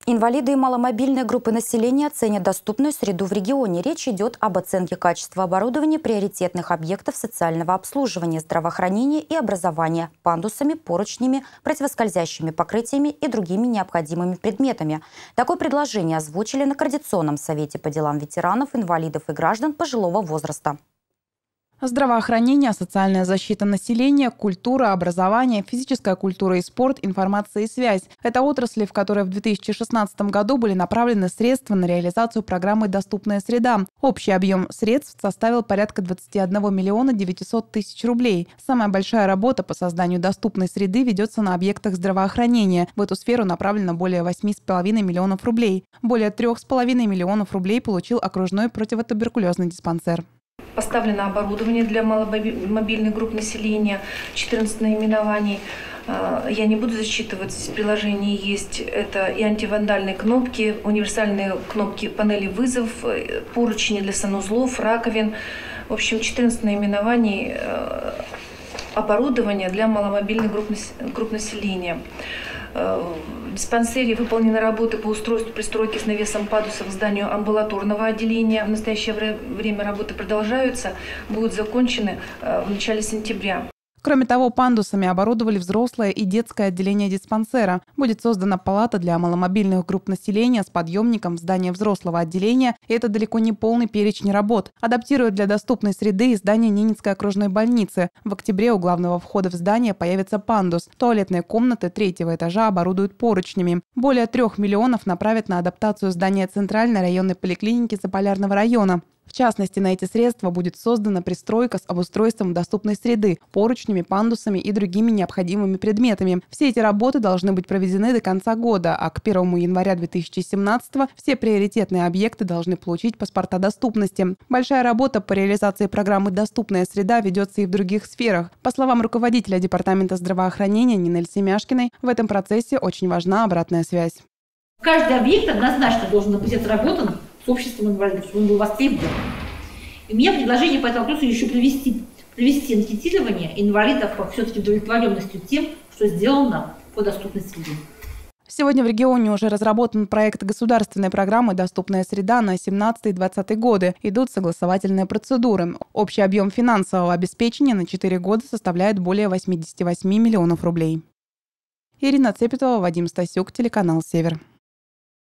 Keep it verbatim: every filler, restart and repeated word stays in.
Инвалиды и маломобильные группы населения ценят доступную среду в регионе. Речь идет об оценке качества оборудования приоритетных объектов социального обслуживания, здравоохранения и образования пандусами, поручнями, противоскользящими покрытиями и другими необходимыми предметами. Такое предложение озвучили на Координационном совете по делам ветеранов, инвалидов и граждан пожилого возраста. Здравоохранение, социальная защита населения, культура, образование, физическая культура и спорт, информация и связь – это отрасли, в которые в две тысячи шестнадцатом году были направлены средства на реализацию программы «Доступная среда». Общий объем средств составил порядка двадцати одного миллиона девятисот тысяч рублей. Самая большая работа по созданию доступной среды ведется на объектах здравоохранения. В эту сферу направлено более восьми с половиной миллионов рублей. Более трех с половиной миллионов рублей получил окружной противотуберкулезный диспансер. Поставлено оборудование для маломобильных групп населения, четырнадцать наименований. Я не буду зачитывать, в приложении есть это и антивандальные кнопки, универсальные кнопки панели вызов, поручни для санузлов, раковин. В общем, четырнадцать наименований оборудования для маломобильных групп населения. В диспансере выполнены работы по устройству пристройки с навесом пандусов к зданию амбулаторного отделения. В настоящее время работы продолжаются, будут закончены в начале сентября. Кроме того, пандусами оборудовали взрослое и детское отделение диспансера. Будет создана палата для маломобильных групп населения с подъемником в здании взрослого отделения. И это далеко не полный перечень работ. Адаптируют для доступной среды и здание Ненецкой окружной больницы. В октябре у главного входа в здание появится пандус. Туалетные комнаты третьего этажа оборудуют поручнями. Более трех миллионов направят на адаптацию здания Центральной районной поликлиники Заполярного района. В частности, на эти средства будет создана пристройка с обустройством доступной среды, поручнями, пандусами и другими необходимыми предметами. Все эти работы должны быть проведены до конца года, а к первому января две тысячи семнадцатого все приоритетные объекты должны получить паспорта доступности. Большая работа по реализации программы «Доступная среда» ведется и в других сферах. По словам руководителя Департамента здравоохранения Нины Семяшкиной, в этом процессе очень важна обратная связь. Каждый объект однозначно должен быть отработан с обществом инвалидов, чтобы он был востребован. И у меня предложение по этому вопросу еще провести, провести анкетирование инвалидов по все-таки удовлетворенностью тем, что сделано по доступной среде. Сегодня в регионе уже разработан проект государственной программы «Доступная среда» на семнадцатый-двадцатый годы. Идут согласовательные процедуры. Общий объем финансового обеспечения на четыре года составляет более восьмидесяти восьми миллионов рублей. Ирина Цепетова, Вадим Стасюк, телеканал «Север».